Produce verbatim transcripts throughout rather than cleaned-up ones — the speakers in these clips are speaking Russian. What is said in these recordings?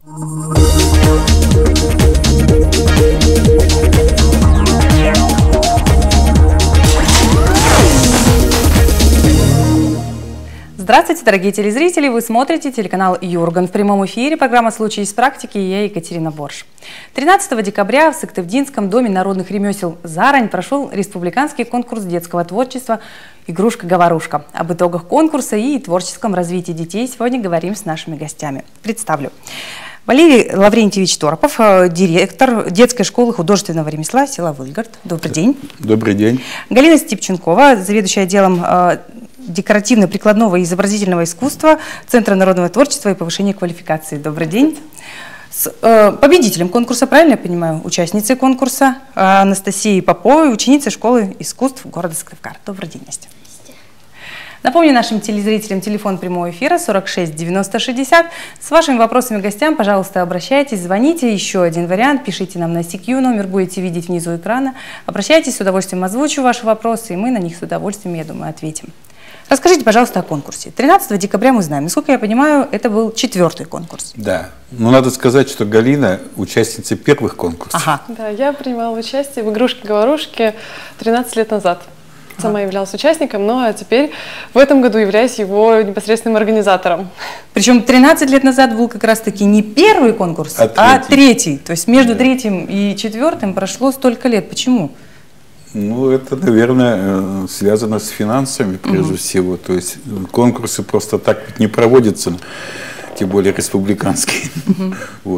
Здравствуйте, дорогие телезрители! Вы смотрите телеканал Юрган. В прямом эфире программа «Случаи из практики» и я, Екатерина Борш. тринадцатого декабря в Сыктывдинском доме народных ремесел «Зарань» прошел республиканский конкурс детского творчества «Игрушка-говорушка». Об итогах конкурса и творческом развитии детей сегодня говорим с нашими гостями. Представлю. Валерий Лаврентьевич Торопов, директор детской школы художественного ремесла села Выльгард. Добрый день. Добрый день. Галина Степченкова, заведующая отделом декоративно-прикладного и изобразительного искусства Центра народного творчества и повышения квалификации. Добрый день. С э, победителем конкурса, правильно я понимаю, участницей конкурса Анастасией Поповой, ученицей школы искусств города Сыктывкар. Добрый день, Настя. Напомню нашим телезрителям телефон прямого эфира сорок шесть девяносто шестьдесят. С вашими вопросами гостям, пожалуйста, обращайтесь, звоните. Еще один вариант, пишите нам на си кью, номер будете видеть внизу экрана. Обращайтесь, с удовольствием озвучу ваши вопросы, и мы на них с удовольствием, я думаю, ответим. Расскажите, пожалуйста, о конкурсе. тринадцатого декабря мы знаем. Насколько я понимаю, это был четвертый конкурс. Да. Но надо сказать, что Галина участница первых конкурсов. Ага. Да, я принимала участие в «Игрушке-говорушке» тринадцать лет назад. Сама являлась участником, но теперь в этом году являюсь его непосредственным организатором. Причем тринадцать лет назад был как раз-таки не первый конкурс, а, а третий. третий. То есть между да. третьим и четвертым прошло столько лет. Почему? Ну, это, наверное, связано с финансами, прежде угу. всего. То есть конкурсы просто так ведь не проводятся, тем более республиканские. Угу. Вот.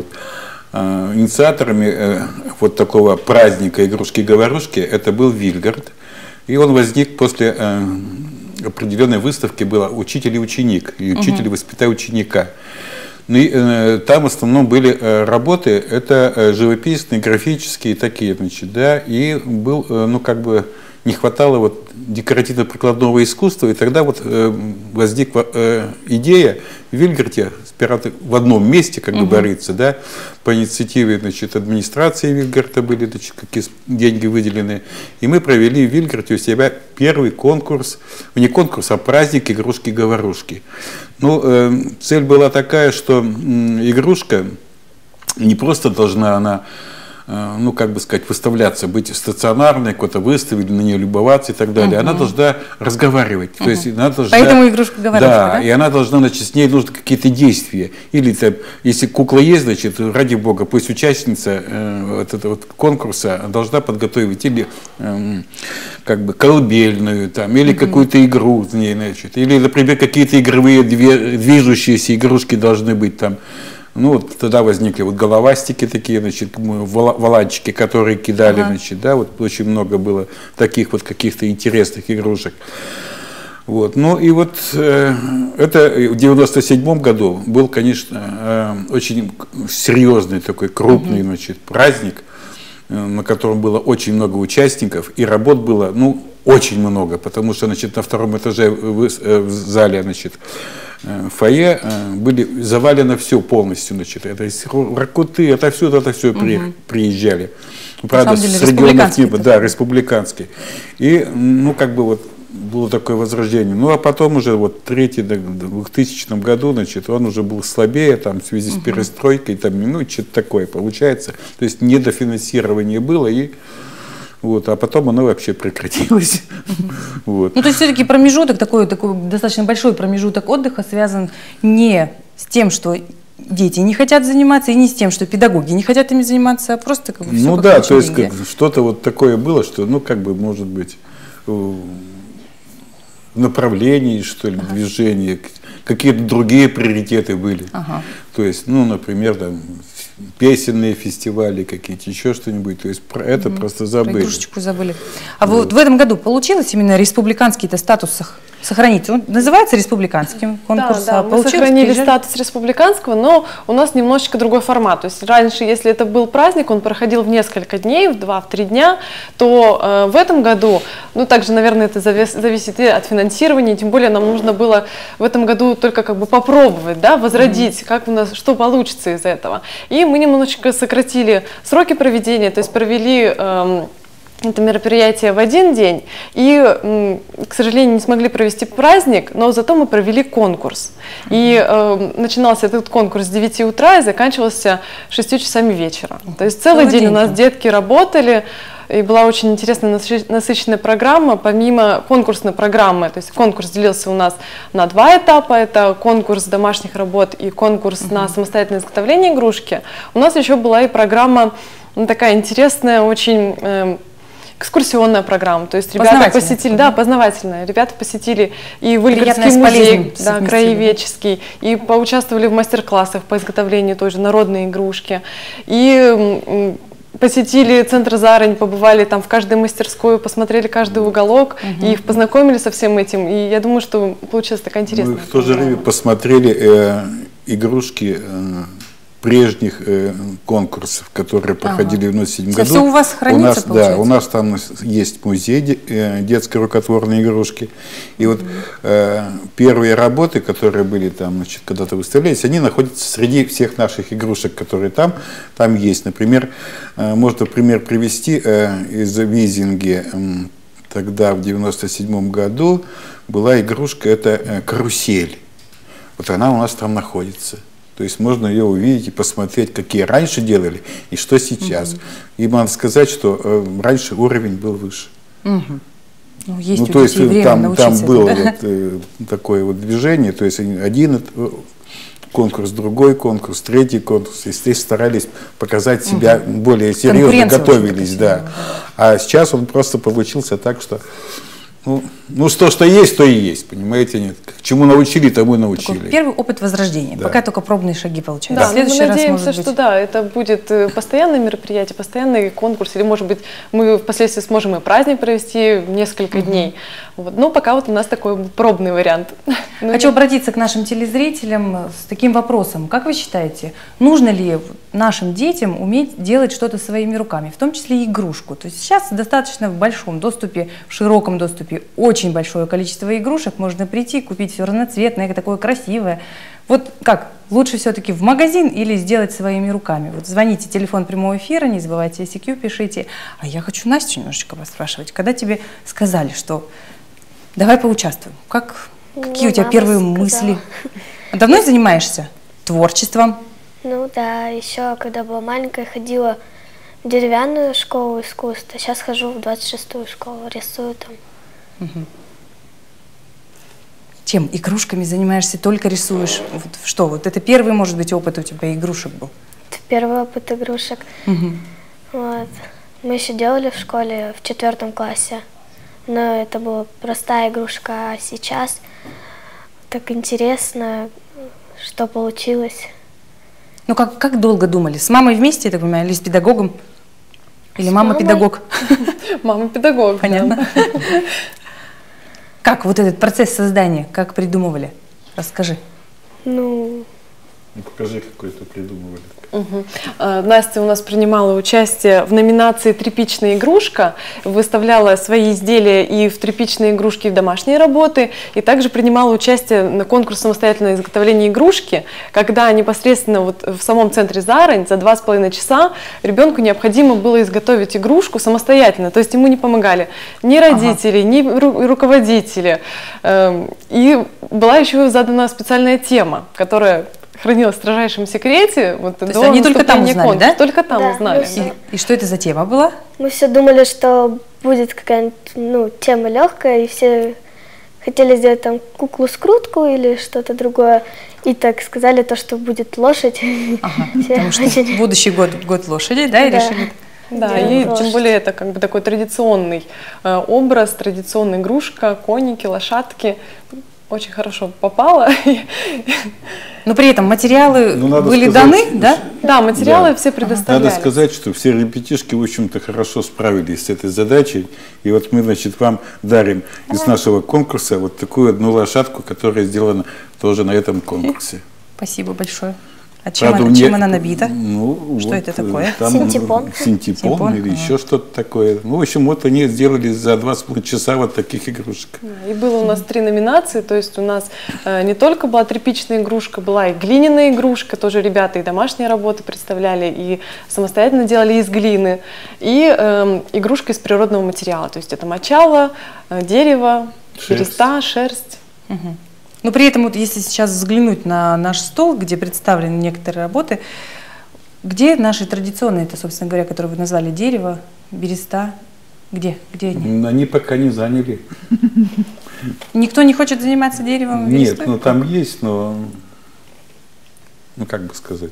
А, инициаторами э, вот такого праздника «Игрушки-говорушки» это был Вильгард. И он возник после э, определенной выставки, была «Учитель и ученик», и «Учитель воспитая ученика». Ну, и, э, там в основном были э, работы, это э, живописные, графические такие, значит, да, и был, э, ну, как бы, не хватало вот декоративно-прикладного искусства, и тогда вот э, возникла э, идея в Вильгарде, в одном месте, как угу. говорится, да, по инициативе, значит, администрации Вильгарда были, значит, какие деньги выделены, и мы провели в Вильгарде у себя первый конкурс, не конкурс, а праздник «Игрушки-говорушки». Ну, э, цель была такая, что э, игрушка не просто должна она, ну, как бы сказать, выставляться, быть стационарной, какой-то выставить, на нее любоваться и так далее. Uh-huh. Она должна разговаривать. Uh-huh. То есть она должна, поэтому игрушка говорит. Да, да, и она должна, значит, с ней нужны какие-то действия. Или, там, если кукла есть, значит, ради бога, пусть участница э, вот этого вот конкурса должна подготовить или э, как бы колыбельную, там, или uh-huh. какую-то игру с ней, значит, или, например, какие-то игровые движущиеся игрушки должны быть там. Ну, вот тогда возникли вот головастики такие, значит, валанчики, которые кидали, ага. значит, да, вот очень много было таких вот каких-то интересных игрушек. Вот, ну и вот э, это в девяносто седьмом году был, конечно, э, очень серьезный такой крупный, угу. значит, праздник, э, на котором было очень много участников, и работ было, ну, очень много, потому что, значит, на втором этаже в, в зале, значит, фойе были завалено все полностью, значит, это из Воркуты, это отсюда, это все при, угу. приезжали. Правда, с регионов неба, да, республиканский. И, ну, как бы вот было такое возрождение. Ну, а потом уже вот третий, в двухтысячном году, значит, он уже был слабее, там, в связи с перестройкой, там, ну, что-то такое получается. То есть недофинансирование было, и вот, а потом оно вообще прекратилось. Вот. Ну, то есть все-таки промежуток, такой, такой достаточно большой промежуток отдыха связан не с тем, что дети не хотят заниматься, и не с тем, что педагоги не хотят ими заниматься, а просто как бы все. Ну да, то есть что-то вот такое было, что, ну, как бы, может быть, в направлении, что ли, ага. движения, какие-то другие приоритеты были. Ага. То есть, ну, например, там, песенные фестивали какие-то, еще что-нибудь. То есть про это mm-hmm. просто забыли. Про игрушечку забыли. А вот. вот в этом году получилось именно республиканский-то статус сохранить? Он называется республиканским конкурсом? Да, да, мы сохранили приезжали? статус республиканского, но у нас немножечко другой формат. То есть раньше, если это был праздник, он проходил в несколько дней, в два-в три дня, то э, в этом году, ну также, наверное, это завис, зависит и от финансирования, тем более нам нужно было в этом году только как бы попробовать, да, возродить, mm-hmm. как у нас, что получится из этого. И мы немножечко сократили сроки проведения, то есть провели... Э, это мероприятие в один день, и, к сожалению, не смогли провести праздник, но зато мы провели конкурс. И э, начинался этот конкурс с девяти утра и заканчивался шестью часами вечера. То есть целый, целый день, день у нас детки работали, и была очень интересная насыщенная программа, помимо конкурсной программы. То есть конкурс делился у нас на два этапа, это конкурс домашних работ и конкурс uh-huh. на самостоятельное изготовление игрушки. У нас еще была и программа, ну, такая интересная, очень... Э, экскурсионная программа, то есть ребята посетили, да, познавательная, ребята посетили и Выльгородский музей, да, краеведческий, и поучаствовали в мастер-классах по изготовлению той же народной игрушки, и посетили центр Зарань, побывали там в каждой мастерской, посмотрели каждый уголок, угу. и их познакомили со всем этим, и я думаю, что получилась такая интересная. Мы в то же время посмотрели э, игрушки э, прежних э, конкурсов, которые проходили ага. в девяносто седьмом году. Все у вас хранится, у нас, получается? Да, у нас там есть музей де, э, детской рукотворной игрушки. И mm-hmm. вот э, первые работы, которые были там, значит, когда-то выставлялись, они находятся среди всех наших игрушек, которые там, там есть. Например, э, можно пример привести э, из Визинги. Э, тогда, в девяносто седьмом году, была игрушка, это э, карусель. Вот она у нас там находится. То есть можно ее увидеть и посмотреть, какие раньше делали и что сейчас. Угу. И надо сказать, что э, раньше уровень был выше. Угу. Ну, есть ну, у то есть время там, там было да? вот, э, такое вот движение, то есть один конкурс, другой конкурс, третий конкурс. И здесь старались показать себя угу. более серьезно, готовились. Да. Да. А сейчас он просто получился так, что... Ну, ну, то, что есть, то и есть, понимаете, нет. К чему научили, тому и научили. Такой первый опыт возрождения, да. Пока только пробные шаги получаются. Да, да. Мы надеемся, что да, это будет постоянное мероприятие, постоянный конкурс, или, может быть, мы впоследствии сможем и праздник провести несколько угу. дней. Вот. Но пока вот у нас такой пробный вариант. Хочу обратиться к нашим телезрителям с таким вопросом. Как вы считаете, нужно ли нашим детям уметь делать что-то своими руками, в том числе и игрушку? То есть сейчас достаточно в большом доступе, в широком доступе очень большое количество игрушек, можно прийти, купить все разноцветное, такое красивое. Вот как, лучше все-таки в магазин или сделать своими руками? Вот звоните, телефон прямого эфира, не забывайте ай си кью, пишите. А я хочу Настю немножечко вас спрашивать. Когда тебе сказали, что давай поучаствуем, как, какие ну, у тебя первые сказала. мысли? Давно занимаешься творчеством? Ну да, еще когда была маленькая, ходила в деревянную школу искусства, сейчас хожу в двадцать шестую школу, рисую там. Угу. Чем? Игрушками занимаешься, только рисуешь? Вот что? Вот это первый, может быть, опыт у тебя игрушек был? Это первый опыт игрушек. Угу. Вот. Мы еще делали в школе в четвертом классе, но это была простая игрушка, а сейчас так интересно, что получилось. Ну как, как долго думали? С мамой вместе, я так понимаю, или с педагогом? Или мама педагог? Мама педагог. Понятно. Как вот этот процесс создания, как придумывали? Расскажи. Ну, ну покажи, какой ты придумывали. Угу. Настя у нас принимала участие в номинации «Тряпичная игрушка», выставляла свои изделия и в тряпичные игрушки, и в домашние работы, и также принимала участие на конкурсе самостоятельного изготовления игрушки, когда непосредственно вот в самом центре Зарань за два с половиной часа ребенку необходимо было изготовить игрушку самостоятельно, то есть ему не помогали ни родители, ага. ни ру руководители. И была еще задана специальная тема, которая хранилась в строжайшем секрете. Вот, то есть они только там узнали, да? Только там да, узнали. Все... И, и что это за тема была? Мы все думали, что будет какая-нибудь ну, тема легкая, и все хотели сделать там куклу-скрутку или что-то другое. И так сказали то, что будет лошадь. Ага, потому что очень... будущий год, год лошади, да, и да. решили... Да, и лошадь. Тем более это как бы такой традиционный э, образ, традиционная игрушка, коники, лошадки. Очень хорошо попало. Но при этом материалы ну, были сказать, даны, да? Да, материалы да. все предоставляли. Надо сказать, что все ребятишки, в общем-то, хорошо справились с этой задачей. И вот мы, значит, вам дарим из нашего конкурса вот такую одну лошадку, которая сделана тоже на этом конкурсе. Спасибо большое. А чем, Правда, она, чем мне- она набита? Ну, Что вот, это такое? Там, Синтепон. Синтепон Синтепон, или ага. еще что-то такое. Ну, в общем, вот они сделали за два с половиной часа вот таких игрушек. И было у нас три номинации, то есть у нас э, не только была тряпичная игрушка, была и глиняная игрушка, тоже ребята и домашние работы представляли, и самостоятельно делали из глины, и э, игрушка из природного материала, то есть это мочало, э, дерево, Шерсть. береста, шерсть. Мгм. Но при этом, вот, если сейчас взглянуть на наш стол, где представлены некоторые работы, где наши традиционные, это, собственно говоря, которые вы назвали, дерево, береста, где? Где они? Они пока не заняли. Никто не хочет заниматься деревом? Нет, берестой? ну там есть, но, ну как бы сказать.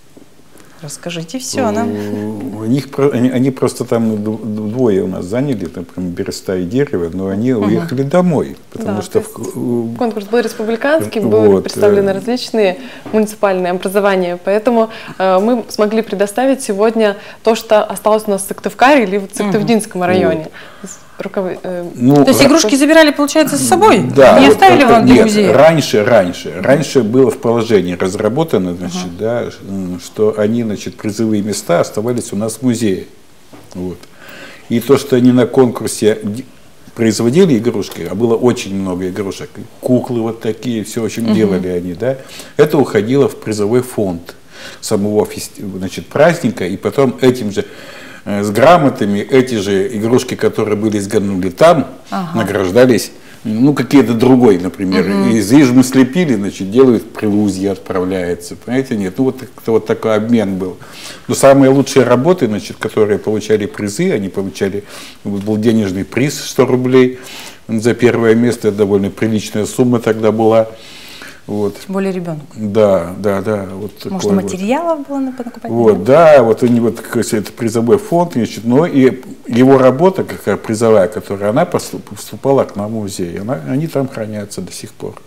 Расскажите все нам. У них, про- они, они просто там д- двое у нас заняли, там, прям береста и дерево, но они уехали домой, потому Да, что то в- есть у- Конкурс был республиканский, Вот, были представлены э. различные муниципальные образования, поэтому э, мы смогли предоставить сегодня то, что осталось у нас в Сыктывкаре или в Сыктывдинском районе. Руков- э, ну, То есть ра- игрушки забирали, получается, с собой? Да, Не вот оставили это- вам для нет, музея? Раньше, раньше, раньше было в положении разработано, значит, да, ш- м, что они, значит, призовые места оставались у нас в музее. Вот. И то, что они на конкурсе д- производили игрушки, а было очень много игрушек, куклы вот такие, все, в общем, делали они, да, это уходило в призовой фонд самого фести- значит, праздника, и потом этим же э, с грамотами эти же игрушки, которые были изготовлены там, Ага. награждались, ну, какие-то другой, например, из ижмы слепили, значит, делают в Прилузье, отправляется, понимаете, нет, ну, вот, как-то вот такой обмен был. Но самые лучшие работы, значит, которые получали призы, они получали, вот был денежный приз сто рублей за первое место, это довольно приличная сумма тогда была, вот. Тем более ребенку. Да, да, да, вот такой Может, вот. материалов было накупать? Вот, да, вот у него такой, это призовой фонд, значит, но и его работа, какая призовая, которая она поступ- поступала к нам в музей, она, они там хранятся до сих пор.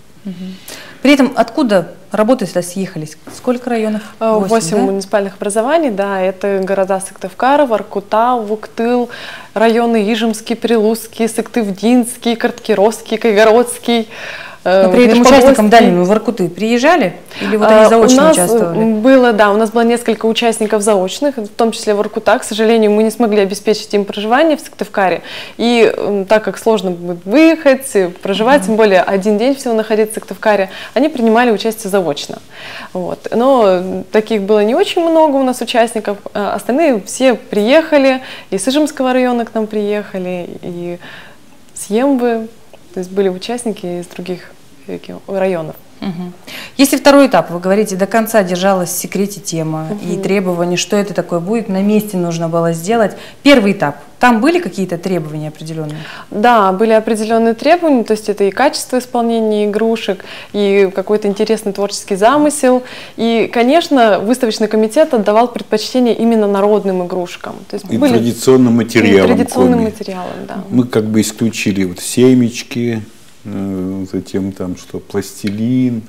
При этом откуда работы-то съехались? Сколько районов? Э, Восемь, Восемь да? муниципальных образований, да, это города Сыктывкар, Воркута, Вуктыл, районы Ижемский, Прилузский, Сыктывдинский, Карткировский, Кайгородский. э, Но при этом Межпогодский. участникам дальнего Воркуты приезжали? Или вот они А, заочно у нас участвовали? было, да, у нас было несколько участников заочных, в том числе Воркута. К сожалению, мы не смогли обеспечить им проживание в Сыктывкаре. И м, так как сложно будет выехать, э, проживать, тем более один день всего находиться в Сыктывкаре, они принимали участие заочно. Вот. Но э, таких было не очень много у нас участников. А остальные все приехали, и с Ижемского района к нам приехали, и с Ембы. То есть были участники из других регион- районов. Мгм. Если второй этап, вы говорите, до конца держалась в секрете тема и требования, что это такое будет, на месте нужно было сделать. Первый этап, там были какие-то требования определенные? Да, были определенные требования, то есть это и качество исполнения игрушек, и какой-то интересный творческий замысел. И, конечно, выставочный комитет отдавал предпочтение именно народным игрушкам. То есть И были традиционным материалом. и традиционным коми. материалом, да. Мы как бы исключили вот семечки, э, затем там что, пластилин,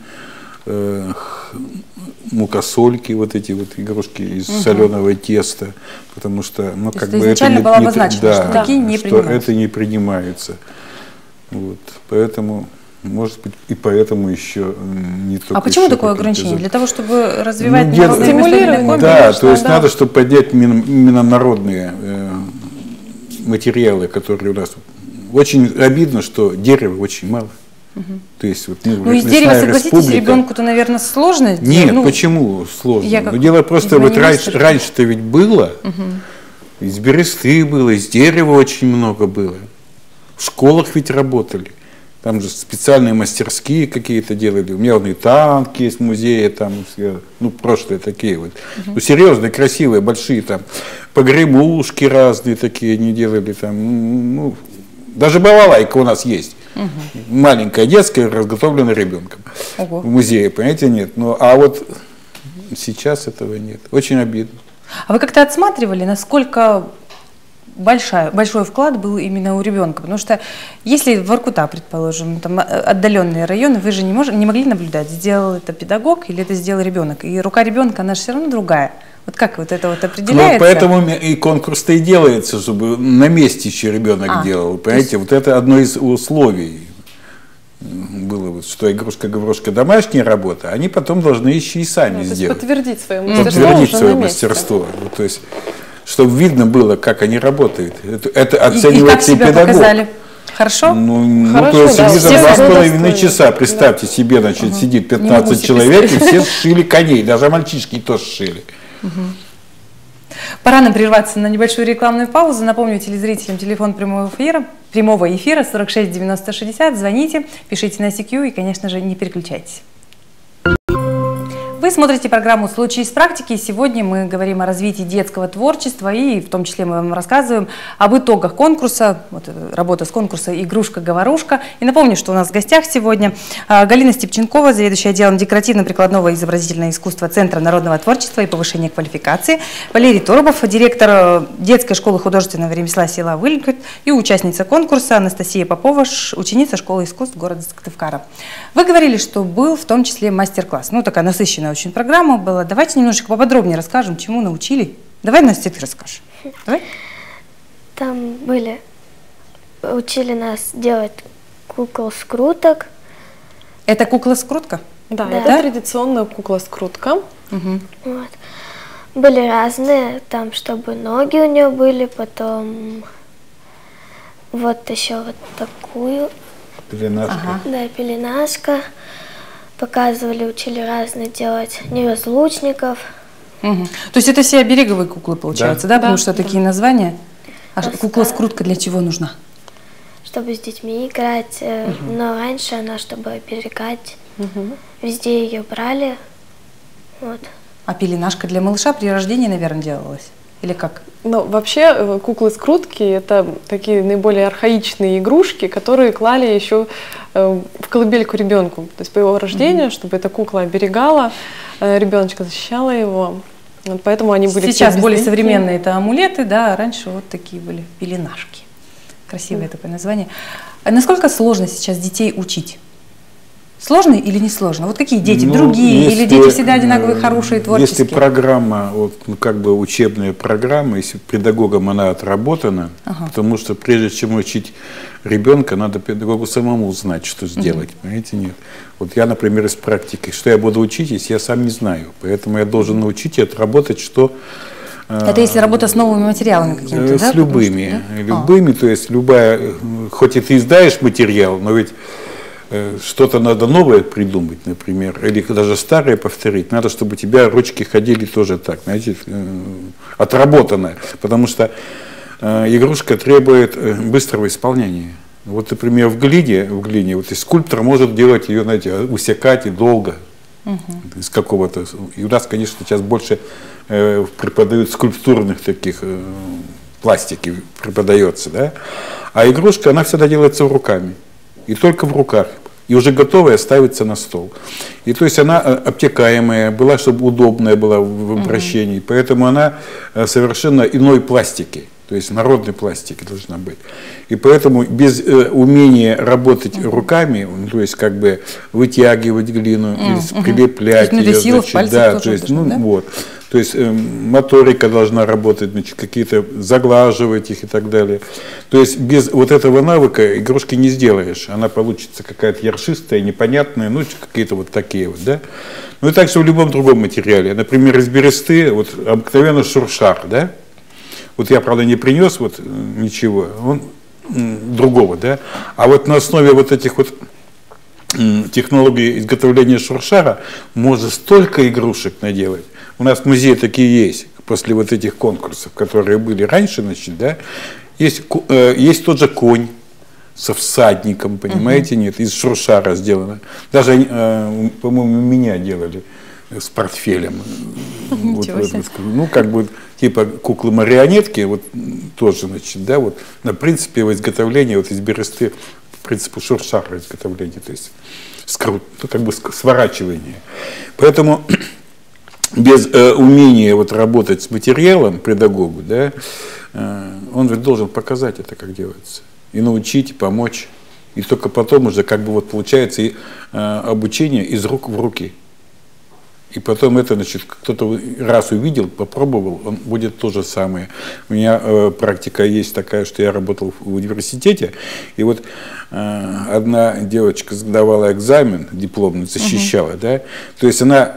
э, х- мукосольки, вот эти вот игрушки из соленого теста, потому что, ну, То как есть бы изначально это было не, обозначено, да, что такие не что принимаются. это не принимается. Вот, поэтому, может быть, и поэтому еще м, не только. А почему еще такое какие-то ограничение? за- Для того, чтобы развивать Ну, дело- народное Стимулировать, мыслительное хобби? Да, конечно, то есть да. надо, чтобы поднять именно, именно народные э, материалы, которые у нас. Очень обидно, что дерева очень мало. То есть вот, ну, Ну, из лесная дерева, согласитесь, республика- ребенку-то, наверное, сложно. Нет, ну, почему сложно? я как Ну, дело просто, видимо, вот не раньше, мастер. раньше-то ведь было, из бересты было, из дерева очень много было. В школах ведь работали. Там же специальные мастерские какие-то делали. У меня вон и танки есть в музее, там, все, ну, прошлые такие вот. Ну, серьезные, красивые, большие там. Погремушки разные такие они делали там. Ну, даже балалайка у нас есть. Маленькая детская, разготовленная ребенком. Ого. В музее, понимаете, нет. Ну, а вот сейчас этого нет. Очень обидно. А вы как-то отсматривали, насколько большая, большой вклад был именно у ребенка? Потому что если Воркута, предположим, там э, отдаленные районы, вы же не, мож, не могли наблюдать, сделал это педагог или это сделал ребенок. И рука ребенка, она же все равно другая. Вот как вот это вот определяется? Ну, поэтому и конкурс-то и делается, чтобы на месте еще ребенок А, делал. то Понимаете, вот это одно из условий было бы. вот, что игрушка-говорушка домашняя работа, они потом должны еще и сами Ну, то есть сделать. подтвердить свое мастерство. Подтвердить уже свое на месте. мастерство. Вот, то есть, чтобы видно было, как они работают. Это, это И, и как оценивается и себя педагог. показали? Хорошо? Ну, ну, Хорошо, то есть да, где-то все два с половиной достойны. часа, представьте себе, значит, Ага. сидит Не могу пятнадцать себе человек, и представить. все сшили коней, даже мальчишки тоже сшили. Пора нам прерваться на небольшую рекламную паузу. Напомню телезрителям телефон прямого эфира, прямого эфира сорок шесть девяносто шестьдесят. Звоните, пишите на ай си кью и, конечно же, не переключайтесь. Вы смотрите программу «Случаи из практики». Сегодня мы говорим о развитии детского творчества и в том числе мы вам рассказываем об итогах конкурса, вот, работа с конкурса «Игрушка-говорушка». И напомню, что у нас в гостях сегодня а, Галина Степченкова, заведующая отделом декоративно-прикладного и изобразительного искусства Центра народного творчества и повышения квалификации, Валерий Торобов, директор детской школы художественного ремесла села Выльгород и участница конкурса Анастасия Попова, ученица школы искусств города Сыктывкара. Вы говорили, что был в том числе мастер-класс, ну такая насыщенная очень программа была. Давайте немножечко поподробнее расскажем, чему научили. Давай, Настя, ты расскажешь. Давай. Там были, учили нас делать кукол-скруток. Это кукла-скрутка? Да, Да. это традиционная кукла-скрутка. Угу. Вот. Были разные, там, чтобы ноги у нее были, потом вот еще вот такую, Пеленашка. Ага. да, пеленашка. Показывали, учили разные делать неразлучников. Угу. То есть это все обереговые куклы получаются, да? Да. Потому Да, что да. такие названия. А Просто- кукла-скрутка для чего нужна? Чтобы с детьми играть, э, но раньше она, чтобы оберегать, Мгм. везде ее брали. Вот. А пеленашка для малыша при рождении, наверное, делалась? Или как? Ну, вообще, э, куклы-скрутки – это такие наиболее архаичные игрушки, которые клали еще э, в колыбельку ребенку. То есть по его рождению, чтобы эта кукла оберегала э, ребеночка, защищала его. Вот поэтому они были Сейчас все более безликие. современные это амулеты, да, а раньше вот такие были пеленашки. Красивое такое название. А насколько сложно сейчас детей учить? Сложно или не сложно? Вот какие дети? Ну, Другие? Или если, дети всегда одинаковые, э, хорошие, творческие? Если программа, вот, ну, как бы учебная программа, если педагогом она отработана, Ага. потому что прежде чем учить ребенка, надо педагогу самому знать, что сделать, понимаете, нет. Вот я, например, из практики, что я буду учить, если я сам не знаю, поэтому я должен научить и отработать, что... э, Это если работа с новыми материалами какими-то, Э, да? С Потому любыми, что, да? любыми, то есть любая, э, хоть и ты издаешь материал, но ведь э, что-то надо новое придумать, например, или даже старое повторить, надо, чтобы у тебя ручки ходили тоже так, знаете, э, отработанное, потому что э, игрушка требует э, быстрого исполнения. Вот, например, в глине, в глине, вот и скульптор может делать ее, знаете, усекать и долго, из какого-то. И у нас, конечно, сейчас больше э, преподают скульптурных таких э, пластики преподается, да. А игрушка, она всегда делается руками. И только в руках. И уже готовая ставится на стол. И то есть она э, обтекаемая была, чтобы удобная была в, в обращении. Поэтому она э, совершенно иной пластики. То есть народной пластики должна быть. И поэтому без э, умения работать Uh-huh. руками, ну, то есть как бы вытягивать глину, Uh-huh. или прилеплять То есть ее, надо силу в пальцах да, тоже то есть, должна, ну, да? вот. То есть э, моторика должна работать, значит, какие-то заглаживать их и так далее. То есть без вот этого навыка игрушки не сделаешь. Она получится какая-то яршистая, непонятная, ну, какие-то вот такие вот, да. Ну и так же в любом другом материале. Например, из бересты, вот обыкновенно шуршар, да. Вот я, правда, не принес вот э, ничего, он м, другого, да. А вот на основе вот этих вот м, технологий изготовления шуршара можно столько игрушек наделать. У нас в музее такие есть, после вот этих конкурсов, которые были раньше, значит, да. Есть, ку- э, есть тот же конь со всадником, понимаете, нет, из шуршара сделано. Даже, э, по-моему, меня делали с портфелем. Вот, Ничего вот, себе. вот, ну, как бы, типа куклы-марионетки, вот тоже, значит, да, вот, на принципе его изготовления, вот из бересты, по принципу шуршара изготовления, то есть скрут, ну, как бы сворачивание. Поэтому без э, умения вот работать с материалом педагогу, да, э, он ведь должен показать это, как делается, и научить, и помочь. И только потом уже как бы вот получается и, э, обучение из рук в руки. И потом это, значит, кто-то раз увидел, попробовал, он будет то же самое. У меня э, практика есть такая, что я работал в университете, и вот э, одна девочка сдавала экзамен дипломный, защищала, угу. да, то есть она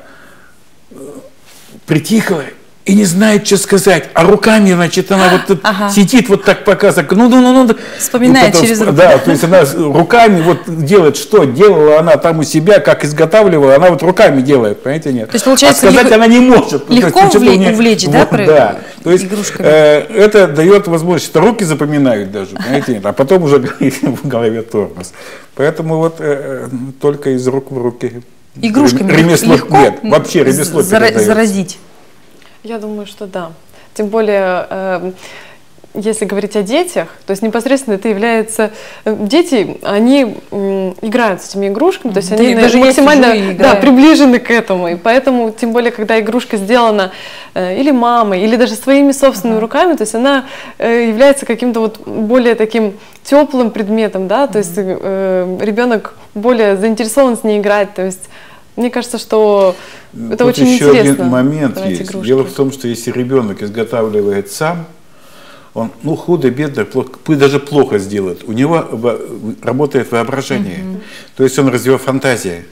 притихла и не знает, что сказать, а руками, значит, она вот тут ага. сидит, вот так показывает, ну, ну, ну, ну. Вспоминает потом, через руки. Да, то есть она руками вот делает, что делала она там у себя, как изготавливала, она вот руками делает, понимаете, нет. То есть, получается, а сказать легко, она не может. Легко есть, увлечь, нее, увлечь, да, вот, да. То есть игрушками? Э, это дает возможность, что руки запоминают даже, понимаете, нет, а потом уже в голове тормоз. Поэтому вот э, только из рук в руки. Игрушками ремесло, легко нет, вообще ремесло зара- заразить? Я думаю, что да. Тем более, э, если говорить о детях, то есть непосредственно это является... Дети, они э, играют с этими игрушками, mm-hmm. то есть да, они даже максимально да, приближены к этому. И поэтому, тем более, когда игрушка сделана э, или мамой, или даже своими собственными mm-hmm. руками, то есть она э, является каким-то вот более таким теплым предметом, да, то mm-hmm. есть э, ребенок более заинтересован с ней играть, то есть мне кажется, что это Тут очень еще интересно. Один момент есть. Игрушки. Дело в том, что если ребенок изготавливает сам, он, ну, худо-бедно, плохо, даже плохо сделает. У него работает воображение. Mm-hmm. То есть он развивает фантазию.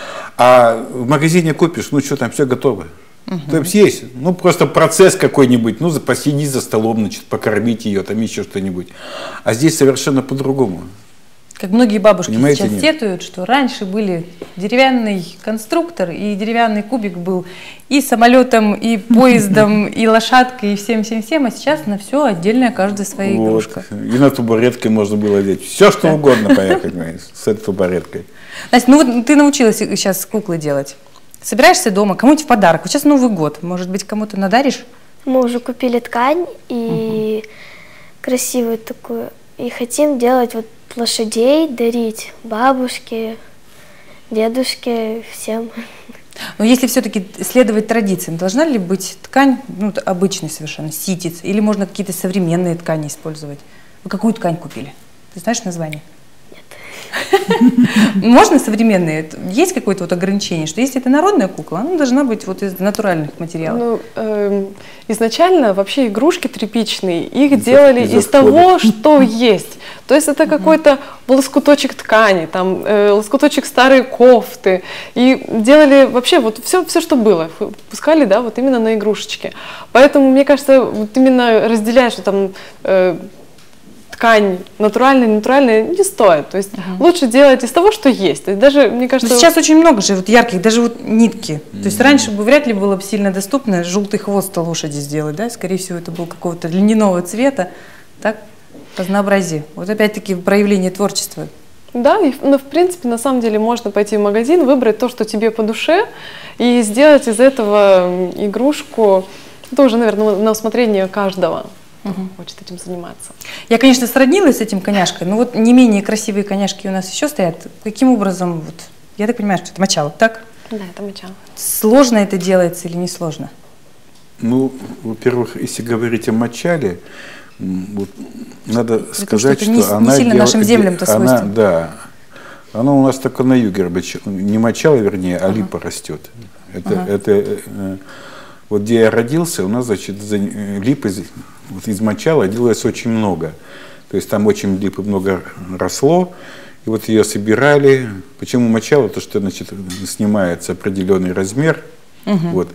А в магазине купишь, ну что там, все готово. Mm-hmm. То есть есть, ну просто процесс какой-нибудь, ну посиди за столом, значит, покормить ее, там еще что-нибудь. А здесь совершенно по-другому. Как многие бабушки Понимаете, сейчас нет? сетуют, что раньше были деревянный конструктор, и деревянный кубик был и самолетом, и поездом, и лошадкой, и всем-всем-всем, а сейчас на все отдельная каждая своя вот. игрушка. И на табуреткой можно было взять все, что угодно поехать, с этой табуреткой. Настя, ну вот ты научилась сейчас куклы делать. Собираешься дома, кому-нибудь в подарок. Вот сейчас Новый год, может быть, кому-то надаришь? Мы уже купили ткань и угу. красивую такую, и хотим делать вот лошадей, дарить бабушке, дедушке, всем. Но если все-таки следовать традициям, должна ли быть ткань, ну, обычной совершенно, ситец, или можно какие-то современные ткани использовать? Вы какую ткань купили? Ты знаешь название? Можно современные? Есть какое-то вот ограничение, что если это народная кукла, она должна быть вот из натуральных материалов? Ну, э, изначально вообще игрушки тряпичные, их из делали из, из того, что есть. То есть это какой-то лоскуточек ткани, там, э, лоскуточек старой кофты. И делали вообще вот все, все, что было. Пускали, да, вот именно на игрушечки. Поэтому, мне кажется, вот именно разделяешь, что там... Э, ткань натуральная, натуральная не стоит. То есть uh-huh. лучше делать из того, что есть. То есть даже, мне кажется, но сейчас очень много же вот ярких, даже вот нитки. Mm-hmm. То есть раньше бы вряд ли было бы сильно доступно желтый хвост лошади сделать, да? Скорее всего, это был какого-то льняного цвета. Так, разнообразие. Вот опять-таки проявление творчества. Да, и, ну, в принципе, на самом деле можно пойти в магазин, выбрать то, что тебе по душе, и сделать из этого игрушку. Это уже, наверное, на усмотрение каждого. Угу. Хочет этим заниматься. Я, конечно, сроднилась с этим коняшкой, но вот не менее красивые коняшки у нас еще стоят. Каким образом, вот, я так понимаю, что это мочало, так? Да, это мочало. Сложно это делается или не сложно? Ну, во-первых, если говорить о мочале, вот, надо это сказать, что, не, что она... Не сильно дел... нашим землям-то свойственно. Она, да, она у нас только на юге, не мочало, вернее, а ага. липа растет. Это... Ага. это Вот где я родился, у нас, значит, липы вот из мочала делалось очень много. То есть там очень липы много росло, и вот ее собирали. Почему мочало? То, что, значит, снимается определенный размер. Угу. Вот.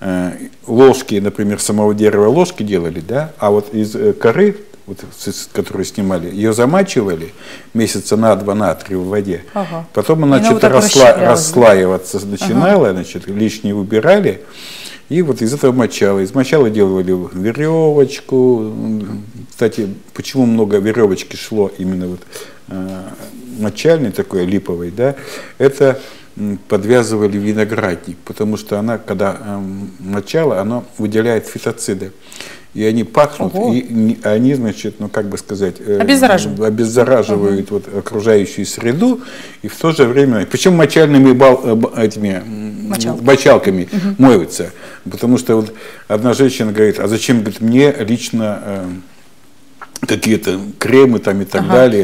Ложки, например, самого дерева ложки делали, да, а вот из коры, вот, которую снимали, ее замачивали месяца на два, на три в воде. Ага. Потом она что-то вот расла, расслаиваться да? начинала, ага. значит, лишнее убирали. И вот из этого мочала. Из мочала делали веревочку. Кстати, почему много веревочки шло именно вот э, мочальной такой, липовой, да? Это подвязывали виноградник, потому что она, когда э, мочала, она выделяет фитоциды. И они пахнут, Ого. и они, значит, ну как бы сказать, э, обеззараживают, обеззараживают угу. вот, окружающую среду, и в то же время, причем мочальными бал, этими Мочалки. мочалками угу. моются, потому что вот одна женщина говорит, а зачем, говорит, мне лично э, какие-то кремы там и так ага. далее,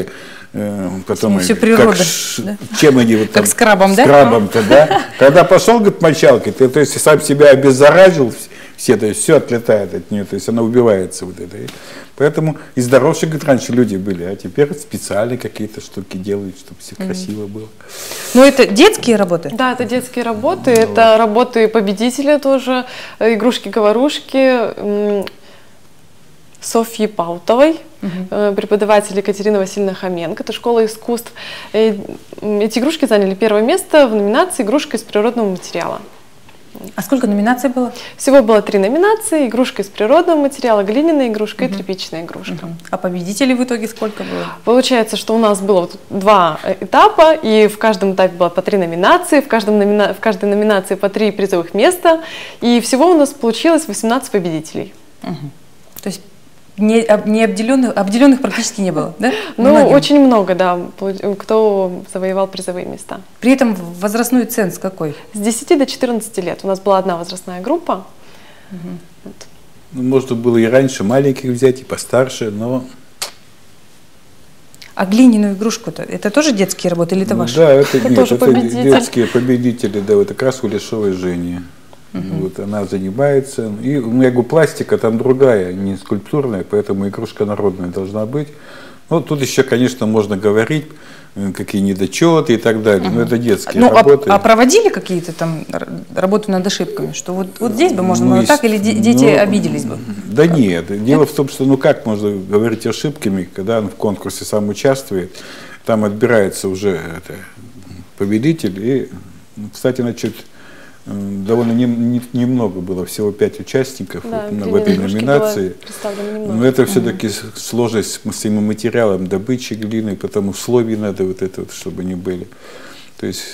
э, потом Все как, природа, ш, да? чем они вот там, как с крабом, да? С крабом-то, да? Когда пошел, говорит, мочалкой, ты, то есть сам себя обеззаразил, все, то есть все отлетает от нее, то есть она убивается вот это. Поэтому и здоровье, говорит, раньше люди были, а теперь специальные какие-то штуки делают, чтобы все mm-hmm. красиво было. Ну это детские работы? Да, это детские работы, mm-hmm. это работы победителя тоже, игрушки-говорушки Софьи Паутовой, mm-hmm. преподаватель Екатерина Васильевна Хоменко, это школа искусств. Эти игрушки заняли первое место в номинации «Игрушка из природного материала». А сколько номинаций было? Всего было три номинации: игрушка из природного материала, глиняная игрушка угу. и тряпичная игрушка. Угу. А победителей в итоге сколько было? Получается, что у нас было вот два этапа, и в каждом этапе было по три номинации, в, каждом номина... в каждой номинации по три призовых места, и всего у нас получилось восемнадцать победителей. Угу. То есть не, не обделенных, обделенных практически не было, да? Ну, многим. Очень много, да, кто завоевал призовые места. При этом возрастной ценз какой? С десяти до четырнадцати лет. У нас была одна возрастная группа. Угу. Вот. Ну, можно было и раньше маленьких взять, и постарше, но... А глиняную игрушку-то, это тоже детские работы или это ну, ваши? Да, это, это, нет, тоже это победитель. детские победители, да, вот как раз Улешовой Жени. Uh-huh. Вот она занимается. И у меня говорю, пластика там другая, не скульптурная, поэтому игрушка народная должна быть. Ну, тут еще, конечно, можно говорить, какие недочеты и так далее, uh-huh. но это детские ну, работы. А, а проводили какие-то там работы над ошибками? Что вот, вот здесь бы можно ну, было так, или дети ну, обиделись бы? Да нет, дело в том, что ну как можно говорить ошибками, когда он в конкурсе сам участвует, там отбирается уже это, победитель. И, кстати, значит, довольно не, не, немного было, всего пять участников да, вот, в этой номинации. Но это угу. все-таки сложность с самим материалом добычи глины, потом условий надо вот это вот, чтобы они были. То есть,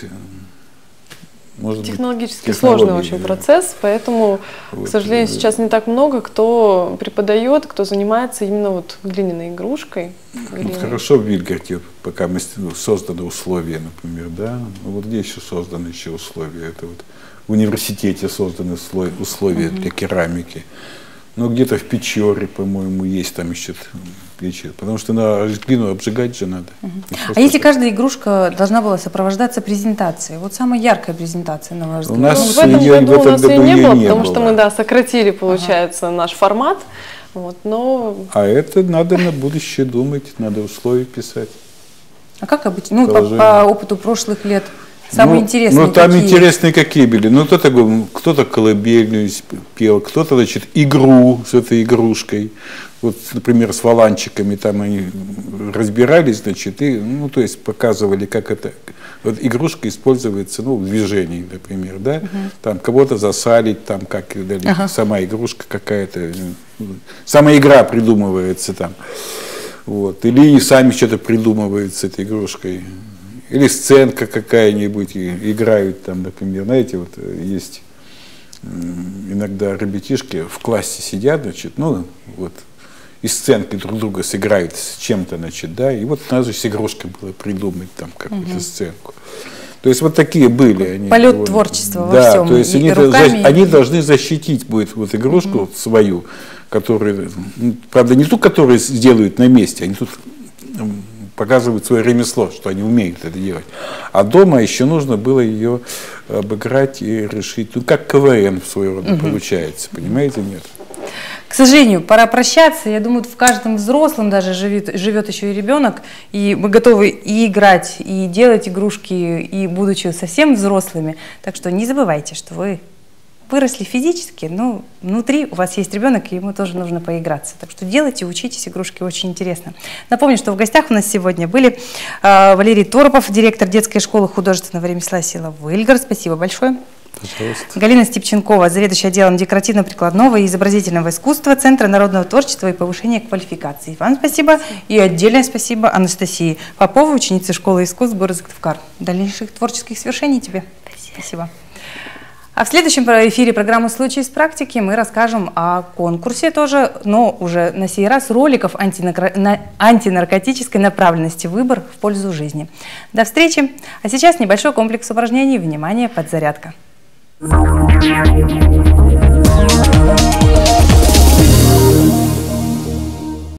может технологически быть, сложный очень да. процесс, поэтому, вот, к сожалению, сейчас не так много кто преподает, кто занимается именно вот глиняной игрушкой. Ну, хорошо в Вильгарте, пока мы созданы условия, например, да, вот здесь еще созданы еще условия, это вот в университете созданы условия uh-huh. для керамики. Но где-то в Печоре, по-моему, есть там еще печь, потому что на глину обжигать же надо. Uh-huh. А если каждая игрушка должна была сопровождаться презентацией? Вот самая яркая презентация, на ваш взгляд? У нас ну, в этом ее, году в этом у нас году ее не было, не потому было. что мы да, сократили, получается, uh-huh. наш формат. Вот, но... А это надо на будущее думать, надо условия писать. А как обычно? Ну, по, по опыту прошлых лет. Самые ну, интересные Ну, там какие? интересные какие были. Ну, кто-то, кто-то колыбельную пел, кто-то, значит, игру с этой игрушкой. Вот, например, с валанчиками там они разбирались, значит, и, ну, то есть показывали, как эта вот игрушка используется, ну, в движении, например, да. Uh-huh. Там кого-то засалить, там, как, да, uh-huh. сама игрушка какая-то, сама игра придумывается там. Вот. Или сами что-то придумывают с этой игрушкой. Или сценка какая-нибудь, играют там, например, знаете, вот есть иногда ребятишки в классе сидят, значит, ну, вот, и сценки друг друга сыграют с чем-то, значит, да, и вот надо же с игрушкой было придумать там какую-то угу. сценку. То есть вот такие были они. Полет довольно, творчества да, во всем. То есть и они, руками, они и... должны защитить будет вот игрушку угу. свою, которую, правда, не ту, которую сделают на месте, они тут показывают свое ремесло, что они умеют это делать. А дома еще нужно было ее обыграть и решить. Ну, как КВН в свою роду угу. получается, понимаете, нет? К сожалению, пора прощаться. Я думаю, в каждом взрослом даже живет, живет еще и ребенок. И мы готовы и играть, и делать игрушки, и будучи совсем взрослыми. Так что не забывайте, что вы выросли физически, но внутри у вас есть ребенок, и ему тоже нужно поиграться. Так что делайте, учитесь, игрушки очень интересно. Напомню, что в гостях у нас сегодня были э, Валерий Торопов, директор детской школы художественного ремесла села Выльгар. Спасибо большое. Пожалуйста. Галина Степченкова, заведующая отделом декоративно-прикладного и изобразительного искусства Центра народного творчества и повышения квалификации. Вам спасибо. И отдельное спасибо Анастасии Поповой, ученице школы искусств города Сыктывкар. Дальнейших творческих свершений тебе. Спасибо. Спасибо. А в следующем эфире программы «Случаи из практики» мы расскажем о конкурсе тоже, но уже на сей раз роликов антинаркотической направленности «Выбор в пользу жизни». До встречи. А сейчас небольшой комплекс упражнений. Внимание, подзарядка. Thank you.